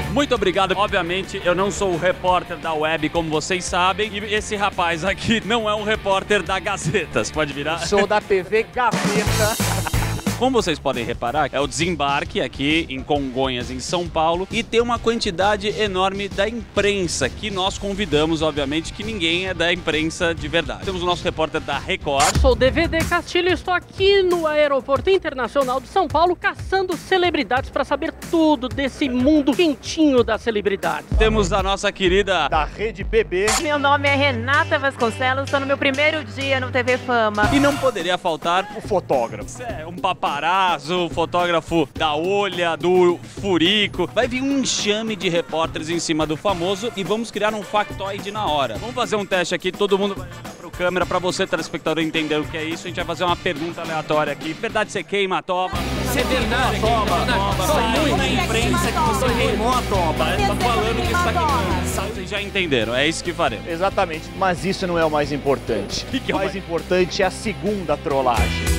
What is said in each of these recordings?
Muito obrigado. Obviamente, eu não sou o repórter da web, como vocês sabem, e esse rapaz aqui não é um repórter da Gazeta. Você pode virar? Sou da TV Gazeta. Como vocês podem reparar, é o desembarque aqui em Congonhas, em São Paulo, e tem uma quantidade enorme da imprensa, que nós convidamos, obviamente, que ninguém é da imprensa de verdade. Temos o nosso repórter da Record. Sou DVD Castilho e estou aqui no Aeroporto Internacional de São Paulo caçando celebridades para saber tudo desse mundo quentinho das celebridades. Temos a nossa querida Da Rede BB. Meu nome é Renata Vasconcelos, estou no meu primeiro dia no TV Fama. E não poderia faltar O fotógrafo. um paparazzo, fotógrafo da Olha, do Furico. Vai vir um enxame de repórteres em cima do famoso e vamos criar um factoide na hora. Vamos fazer um teste aqui, todo mundo vai olhar pro câmera, pra você, telespectador, entender o que é isso. A gente vai fazer uma pergunta aleatória aqui. Verdade, você queima a toba? Você queimou a toba. Sai na imprensa que você queimou a toba. Tá falando que está queimando. Vocês já entenderam, é isso que faremos. Exatamente, mas isso não é o mais importante. Que é o o mais mais- importante é a segunda trollagem.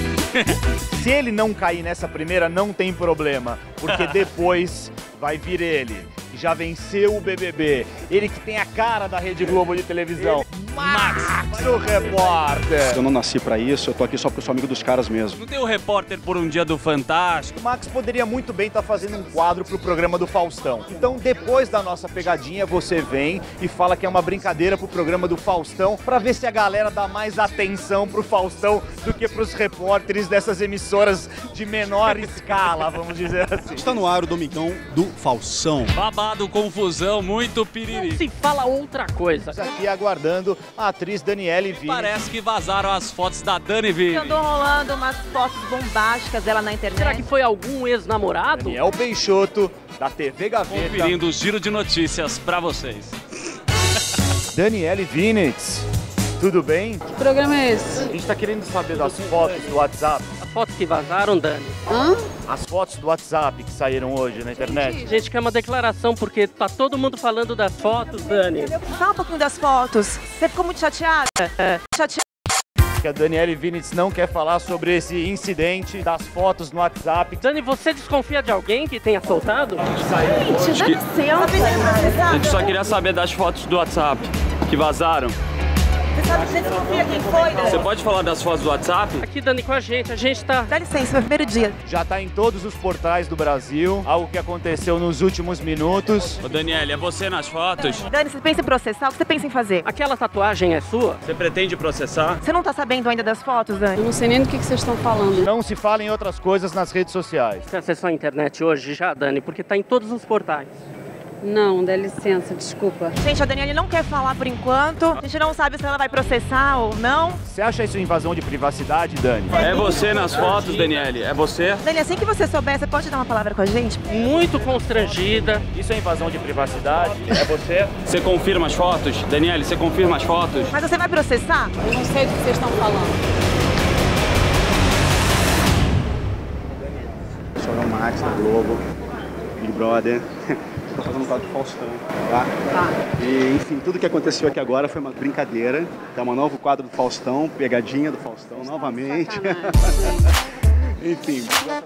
Se ele não cair nessa primeira, não tem problema, porque depois vai vir ele, que já venceu o BBB, ele que tem a cara da Rede Globo de televisão. Max, o repórter. Eu não nasci pra isso, eu tô aqui só porque eu sou amigo dos caras mesmo. Não tem o repórter por um dia do Fantástico? O Max poderia muito bem estar fazendo um quadro pro programa do Faustão. Então, depois da nossa pegadinha, você vem e fala que é uma brincadeira pro programa do Faustão, pra ver se a galera dá mais atenção pro Faustão do que pros repórteres dessas emissoras de menor escala, vamos dizer assim. Está no ar o Domingão do Faustão. Babado, confusão, muito piriri. Se fala outra coisa. Estamos aqui aguardando a atriz Daniele Vinicius. Parece que vazaram as fotos da Dani Vini. Andou rolando umas fotos bombásticas dela na internet. Será que foi algum ex-namorado? Daniel Peixoto, da TV Gazeta. Conferindo o giro de notícias pra vocês. Daniele Vinicius, tudo bem? Que programa é esse? A gente tá querendo saber das fotos do WhatsApp. As fotos que vazaram, Dani. Hã? As fotos do WhatsApp que saíram hoje na internet. A gente quer uma declaração porque tá todo mundo falando das fotos, Dani. Fala um pouquinho das fotos. Você ficou muito chateada? Chateada. Que a Daniele Vinicius não quer falar sobre esse incidente das fotos no WhatsApp. Dani, você desconfia de alguém que tenha soltado? Gente, dá licença. A gente só queria saber das fotos do WhatsApp que vazaram. Você desconfia quem foi, né? Você pode falar das fotos do WhatsApp? Aqui, Dani, com a gente tá... Dá licença, meu primeiro dia. Já tá em todos os portais do Brasil, algo que aconteceu nos últimos minutos. Ô Daniele, é você nas fotos? Dani, você pensa em processar? O que você pensa em fazer? Aquela tatuagem é sua? Você pretende processar? Você não tá sabendo ainda das fotos, Eu Dani? não sei nem do que vocês estão falando. Não se fala em outras coisas nas redes sociais. Você acessou a internet hoje já, Dani? Porque tá em todos os portais. Não, dá licença, desculpa. Gente, a Daniele não quer falar por enquanto. A gente não sabe se ela vai processar ou não. Você acha isso invasão de privacidade, Dani? É você nas fotos, Daniele? É você? Dani, assim que você souber, você pode dar uma palavra com a gente? Muito constrangida. Isso é invasão de privacidade? É você? Você confirma as fotos? Daniele, você confirma as fotos? Mas você vai processar? Eu não sei do que vocês estão falando. Sou o Max da Globo, Big Brother. Tô fazendo um quadro do Faustão, tá? E, enfim, tudo que aconteceu aqui agora foi uma brincadeira. É um novo quadro do Faustão, pegadinha do Faustão novamente. Enfim.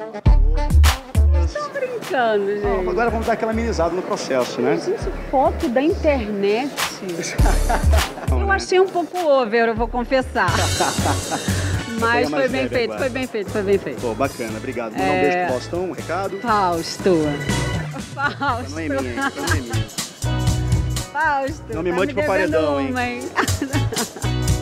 Tô brincando, gente. Agora vamos dar aquela amenizada no processo, né? Gente, foto da internet. Eu achei um pouco over, eu vou confessar. Mas foi bem feito, foi bem feito, foi bem feito. Pô, bacana, obrigado. Mandar um beijo pro Faustão, um recado. Fausto. Não é minha, não é minha. Fausto. Não me tá mande pro devendo paredão, hein? uma, hein?